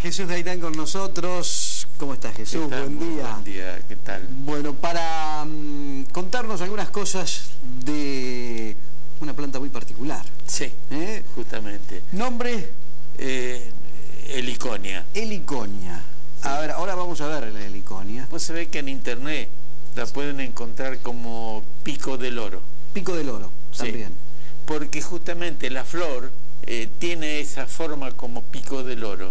Jesús Gaitán con nosotros. ¿Cómo estás, Jesús? Buen día. Buen día, ¿qué tal? Bueno, para contarnos algunas cosas de una planta muy particular. Sí, justamente. ¿Nombre? Heliconia. Heliconia. Sí. A ver, ahora vamos a ver la heliconia. Pues se ve que en internet la pueden encontrar como pico del oro. Pico del oro, también. Sí, porque justamente la flor tiene esa forma como pico del oro.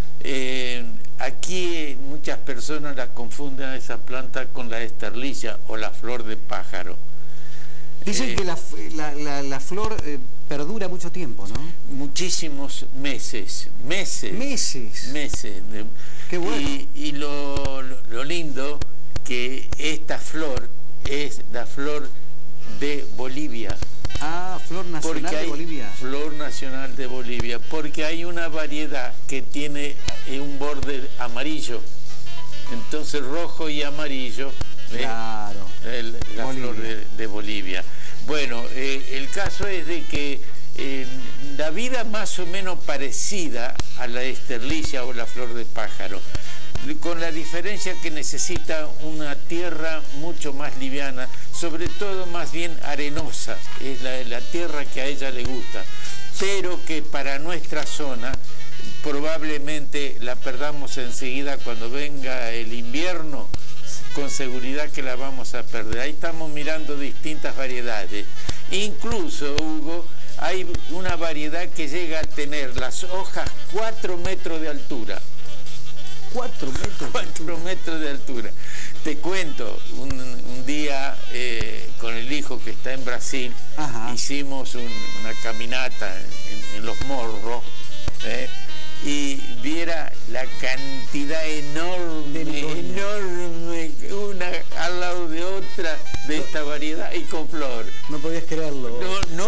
Aquí muchas personas la confunden a esa planta con la esterlilla o la flor de pájaro. Dicen que la flor perdura mucho tiempo, ¿no? Muchísimos meses. ¿Meses? Qué bueno. Y lo lindo que esta flor es la flor de Bolivia. Ah, flor nacional de Bolivia. Flor nacional de Bolivia, porque hay una variedad que tiene un borde amarillo. Entonces rojo y amarillo. Claro. La flor de Bolivia. Bueno, el caso es de que la vida más o menos parecida a la esterlilla o la flor de pájaro, con la diferencia que necesita una tierra mucho más liviana, sobre todo más bien arenosa, es la tierra que a ella le gusta, pero que para nuestra zona probablemente la perdamos enseguida cuando venga el invierno, con seguridad que la vamos a perder. Ahí estamos mirando distintas variedades. Incluso, Hugo, hay una variedad que llega a tener las hojas 4 metros de altura. 4 metros. 4 metros de altura. Te cuento, un día con el hijo que está en Brasil, hicimos una caminata en los morros, y viera la cantidad enorme, una al lado de otra de esta variedad y con flor. No podías creerlo.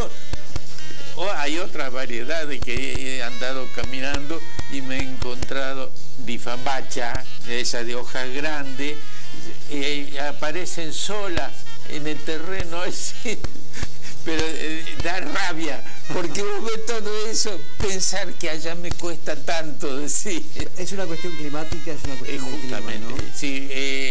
Hay otras variedades que he andado caminando y me he encontrado difambacha, esa de hojas grandes, aparecen solas en el terreno, pero da rabia, porque vos ves todo eso, pensar que allá me cuesta tanto decir. Es una cuestión climática, es una cuestión justamente, de clima, ¿no? Sí,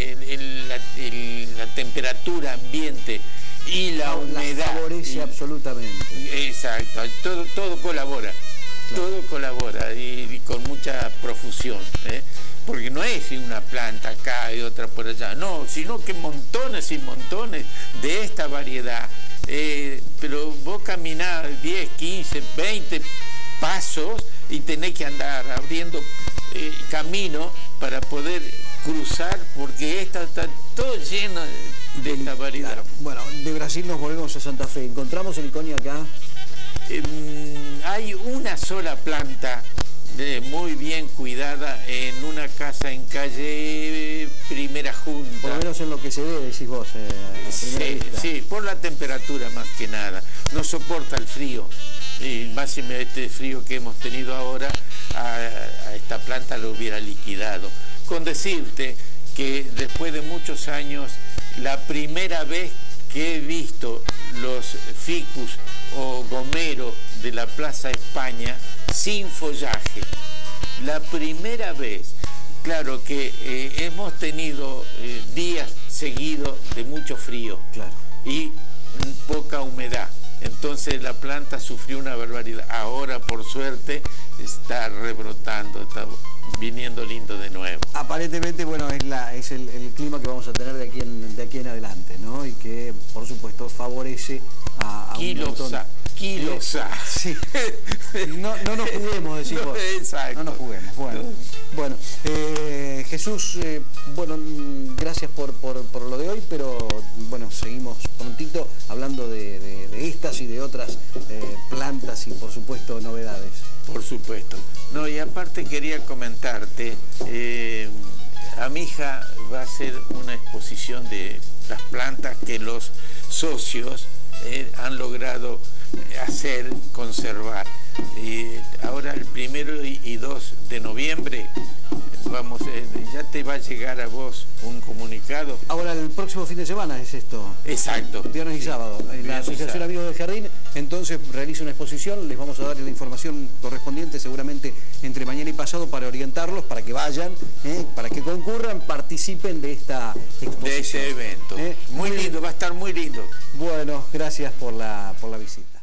la temperatura ambiente y la humedad. La favorece absolutamente. Exacto, todo colabora. Claro. Todo colabora y con mucha profusión, porque no es una planta acá y otra por allá, no, sino que montones y montones de esta variedad, pero vos caminás 10, 15, 20 pasos y tenés que andar abriendo camino para poder cruzar, porque esta está todo lleno de esta variedad. Claro. Bueno, de Brasil nos volvemos a Santa Fe. ¿Encontramos heliconia acá? Hay una sola planta muy bien cuidada en una casa en calle Primera Junta. Por lo menos en lo que se ve, decís vos. Sí, por la temperatura más que nada. No soporta el frío. Y más este frío que hemos tenido ahora, a esta planta lo hubiera liquidado. Con decirte que después de muchos años, la primera vez que he visto los ficus o gomeros de la Plaza España sin follaje, la primera vez. Claro que hemos tenido días seguidos de mucho frío, claro, y poca humedad, entonces la planta sufrió una barbaridad. Ahora por suerte está rebrotando, está viniendo lindo de nuevo. Aparentemente, bueno, es el clima que vamos a tener de aquí en adelante, ¿no? Y que, por supuesto, favorece a un montón. Quilosa. Sí. No nos juguemos, decís vos. Exacto. No nos juguemos. Bueno, Jesús, bueno, gracias por lo de hoy, pero bueno, seguimos prontito hablando de estas y de otras plantas y, por supuesto, novedades. Por supuesto. No, y aparte quería comentarte, a mi hija va a hacer una exposición de las plantas que los socios han logrado conservar. Y ahora el 1 y 2 de noviembre vamos, ya te va a llegar a vos un comunicado. Ahora el próximo fin de semana es esto. Exacto. Viernes y sábado. La Asociación Amigos del Jardín entonces realiza una exposición, les vamos a dar la información correspondiente seguramente entre mañana y pasado para orientarlos, para que vayan, para que concurran, participen de esta exposición. De este evento. Muy lindo, va a estar muy lindo. Bueno, gracias por la visita.